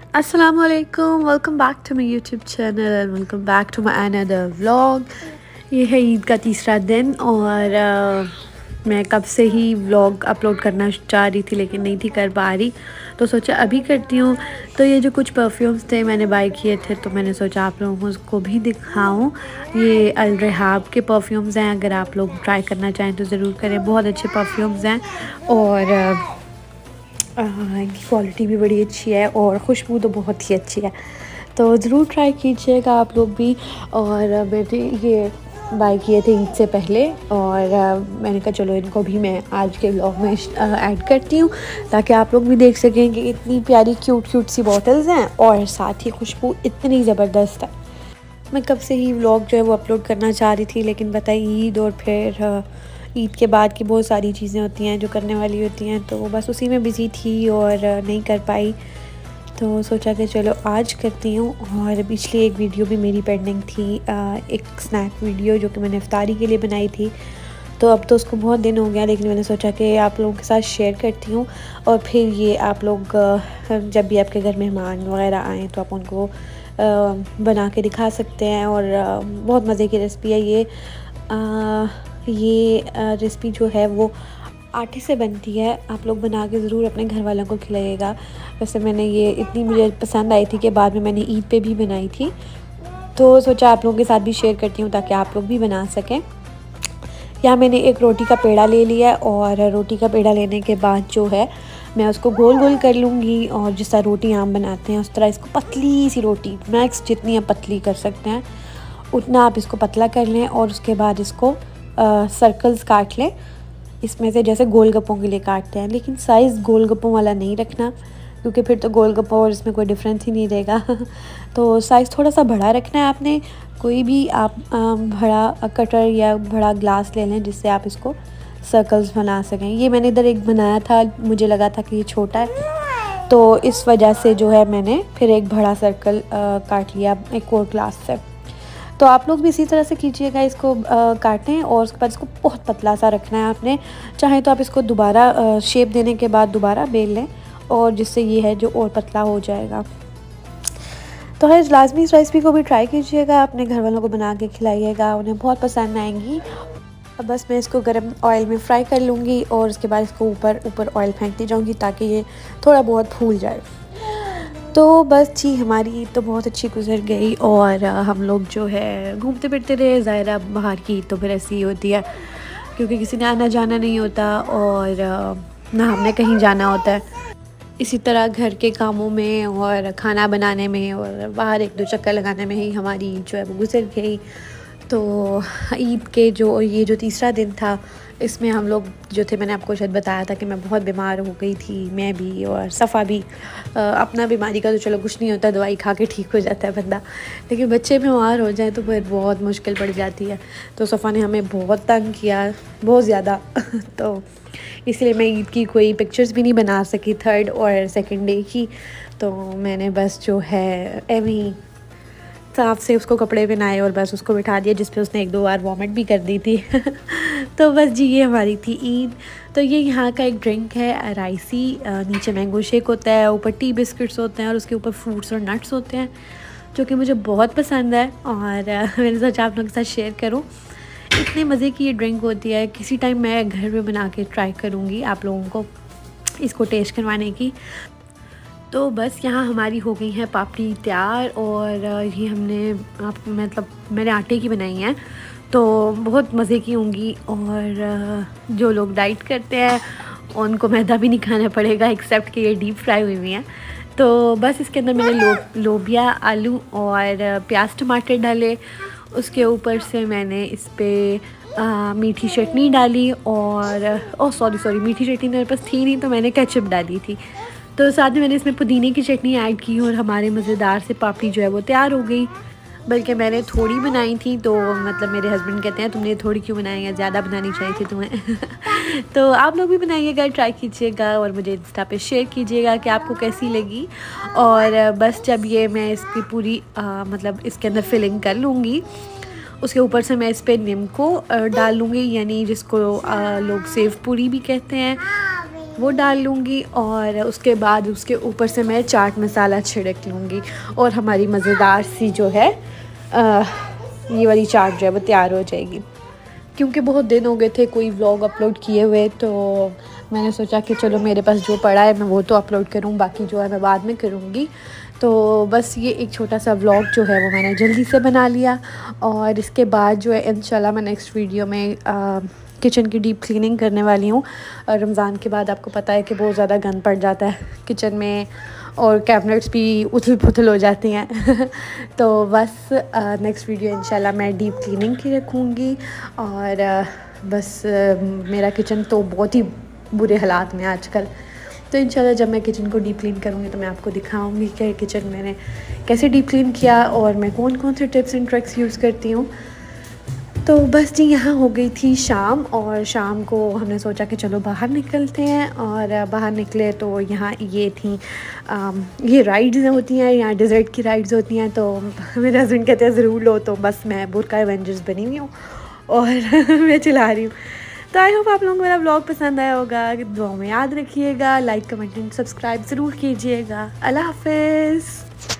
अस्सलामुअलैकुम, welcome back to my YouTube channel and welcome back to my another vlog. ये है ईद का तीसरा दिन और मैं कब से ही व्लॉग अपलोड करना चाह रही थी लेकिन नहीं थी कर पा रही, तो सोचा अभी करती हूँ। तो ये जो कुछ परफ्यूम्स थे मैंने बाय किए थे, तो मैंने सोचा आप लोगों को भी दिखाऊँ। ये अल रेहाब के परफ्यूम्स हैं, अगर आप लोग ट्राई करना चाहें तो ज़रूर करें, बहुत अच्छे परफ्यूम्स हैं और इनकी क्वालिटी भी बड़ी अच्छी है और खुशबू तो बहुत ही अच्छी है, तो ज़रूर ट्राई कीजिएगा आप लोग भी। और मैंने ये बाय किए थे ईद से पहले और मैंने कहा चलो इनको भी मैं आज के व्लॉग में ऐड करती हूँ ताकि आप लोग भी देख सकें कि इतनी प्यारी क्यूट सी बॉटल्स हैं और साथ ही खुशबू इतनी ज़बरदस्त है। मैं कब से ही व्लॉग जो है वो अपलोड करना चाह रही थी, लेकिन बताइए ईद और फिर ईद के बाद की बहुत सारी चीज़ें होती हैं जो करने वाली होती हैं, तो बस उसी में बिज़ी थी और नहीं कर पाई। तो सोचा कि चलो आज करती हूँ। और पिछली एक वीडियो भी मेरी पेंडिंग थी, एक स्नैक वीडियो जो कि मैंने इफ्तारी के लिए बनाई थी, तो अब तो उसको बहुत दिन हो गया, लेकिन मैंने सोचा कि आप लोगों के साथ शेयर करती हूँ। और फिर ये आप लोग जब भी आपके घर मेहमान वगैरह आएँ तो आप उनको बना के दिखा सकते हैं। और बहुत मज़े की रेसिपी है ये रेसिपी जो है वो आटे से बनती है। आप लोग बना के ज़रूर अपने घर वालों को खिलाइएगा। वैसे मैंने ये इतनी मुझे पसंद आई थी कि बाद में मैंने ईद पे भी बनाई थी, तो सोचा आप लोगों के साथ भी शेयर करती हूँ ताकि आप लोग भी बना सकें। यहाँ मैंने एक रोटी का पेड़ा ले लिया और रोटी का पेड़ा लेने के बाद जो है मैं उसको गोल गोल कर लूँगी और जिस तरह रोटी आम बनाते हैं उस तरह इसको पतली सी रोटी, मैक्स जितनी आप पतली कर सकते हैं उतना आप इसको पतला कर लें। और उसके बाद इसको सर्कल्स काट लें इसमें से, जैसे गोलगप्पों के लिए काटते हैं, लेकिन साइज़ गोलगप्पों वाला नहीं रखना क्योंकि फिर तो गोलगप्पा और इसमें कोई डिफरेंस ही नहीं रहेगा। तो साइज़ थोड़ा सा बड़ा रखना है आपने। कोई भी आप बड़ा कटर या बड़ा ग्लास ले लें जिससे आप इसको सर्कल्स बना सकें। ये मैंने इधर एक बनाया था, मुझे लगा था कि ये छोटा है, तो इस वजह से जो है मैंने फिर एक बड़ा सर्कल काट लिया एक और ग्लास से। तो आप लोग भी इसी तरह से कीजिएगा, इसको काटें और उसके बाद इसको बहुत पतला सा रखना है आपने। चाहे तो आप इसको दोबारा शेप देने के बाद दोबारा बेल लें और जिससे ये है जो और पतला हो जाएगा। तो है लाजमी इस रेसिपी को भी ट्राई कीजिएगा, अपने घर वालों को बना के खिलाइएगा, उन्हें बहुत पसंद आएंगी। अब बस मैं इसको गर्म ऑयल में फ्राई कर लूँगी और उसके बाद इसको ऊपर ऑयल फेंकती जाऊँगी ताकि ये थोड़ा बहुत फूल जाए। तो बस जी हमारी ईद तो बहुत अच्छी गुजर गई और हम लोग जो है घूमते फिरते रहे। ज़ाहिर बाहर की ईद तो फिर ऐसी ही होती है क्योंकि किसी ने आना जाना नहीं होता और ना हमने कहीं जाना होता है। इसी तरह घर के कामों में और खाना बनाने में और बाहर एक दो चक्कर लगाने में ही हमारी ईद जो है वो गुजर गई। तो ईद के ये जो तीसरा दिन था इसमें हम लोग जो थे, मैंने आपको शायद बताया था कि मैं बहुत बीमार हो गई थी, मैं भी और सफ़ा भी। अपना बीमारी का तो चलो कुछ नहीं होता, दवाई खा के ठीक हो जाता है बंदा, लेकिन बच्चे बीमार हो जाए तो फिर बहुत मुश्किल पड़ जाती है। तो सफ़ा ने हमें बहुत तंग किया, बहुत ज़्यादा। तो इसलिए मैं ईद की कोई पिक्चर्स भी नहीं बना सकी थर्ड और सेकंड डे की, तो मैंने बस जो है एवं साफ से उसको कपड़े पहनाए और बस उसको बिठा दिया जिस पे उसने एक दो बार वॉमिट भी कर दी थी। तो बस जी ये हमारी थी ईद। तो ये यहाँ का एक ड्रिंक है राइसी, नीचे मैंगो शेक होता है, ऊपर टी बिस्किट्स होते हैं और उसके ऊपर फ्रूट्स और नट्स होते हैं जो कि मुझे बहुत पसंद है और मैंने सोचा आप लोगों के साथ शेयर करूँ। इतने मज़े की ये ड्रिंक होती है, किसी टाइम मैं घर में बना के ट्राई करूँगी आप लोगों को इसको टेस्ट करवाने की। तो बस यहाँ हमारी हो गई है पापड़ी तैयार और ये मैंने आटे की बनाई हैं, तो बहुत मज़े की होंगी। और जो लोग डाइट करते हैं उनको मैदा भी नहीं खाना पड़ेगा एक्सेप्ट कि ये डीप फ्राई हुई हुई हैं। तो बस इसके अंदर मैंने लोबिया, आलू और प्याज टमाटर डाले। उसके ऊपर से मैंने इस पर मीठी चटनी डाली और सॉरी मीठी चटनी मेरे पास थी नहीं तो मैंने केचप डाली थी। तो साथ में मैंने इसमें पुदीने की चटनी ऐड की और हमारे मज़ेदार से पापड़ी जो है वो तैयार हो गई। बल्कि मैंने थोड़ी बनाई थी, तो मतलब मेरे हस्बैंड कहते हैं तुमने थोड़ी क्यों बनाई है, ज़्यादा बनानी चाहिए थी तुम्हें। तो आप लोग भी बनाइएगा, ट्राई कीजिएगा और मुझे इंस्टा पे शेयर कीजिएगा कि आपको कैसी लगी। और बस जब ये मैं इसकी पूरी इसके अंदर फिलिंग कर लूँगी उसके ऊपर से मैं इस पर नीम को डाल लूँगी, यानी जिसको लोग सेव पूरी भी कहते हैं। वो डाल लूँगी और उसके बाद उसके ऊपर से मैं चाट मसाला छिड़क लूँगी और हमारी मज़ेदार सी जो है ये वाली चाट जो है वो तैयार हो जाएगी। क्योंकि बहुत दिन हो गए थे कोई व्लॉग अपलोड किए हुए, तो मैंने सोचा कि चलो मेरे पास जो पड़ा है मैं वो तो अपलोड करूँ, बाकी जो है मैं बाद में करूँगी। तो बस ये एक छोटा सा व्लॉग जो है वो मैंने जल्दी से बना लिया। और इसके बाद जो है इंशाल्लाह मैं नेक्स्ट वीडियो में किचन की डीप क्लीनिंग करने वाली हूँ। और रमज़ान के बाद आपको पता है कि बहुत ज़्यादा गंद पड़ जाता है किचन में और कैबिनेट्स भी उथल पुथल हो जाती हैं तो बस नेक्स्ट वीडियो इंशाल्लाह मैं डीप क्लीनिंग की रखूँगी। और बस मेरा किचन तो बहुत ही बुरे हालात में आजकल, तो इंशाल्लाह जब मैं किचन को डीप क्लीन करूँगी तो मैं आपको दिखाऊँगी कि किचन मैंने कैसे डीप क्लीन किया और मैं कौन कौन से टिप्स एंड ट्रिक्स यूज़ करती हूँ। तो बस जी यहाँ हो गई थी शाम, और शाम को हमने सोचा कि चलो बाहर निकलते हैं। और बाहर निकले तो यहाँ ये थी ये राइड्स होती हैं, यहाँ डेजर्ट की राइड्स होती हैं। तो मेरे हस्बैंड कहते हैं ज़रूर लो, तो बस मैं बुर्का एवेंजर्स बनी हुई हूँ और मैं चला रही हूँ। तो आई होप आप लोगों को मेरा व्लॉग पसंद आया होगा। दुआ में याद रखिएगा, लाइक कमेंट एंड सब्सक्राइब ज़रूर कीजिएगा। अल्लाह हाफ़िज़।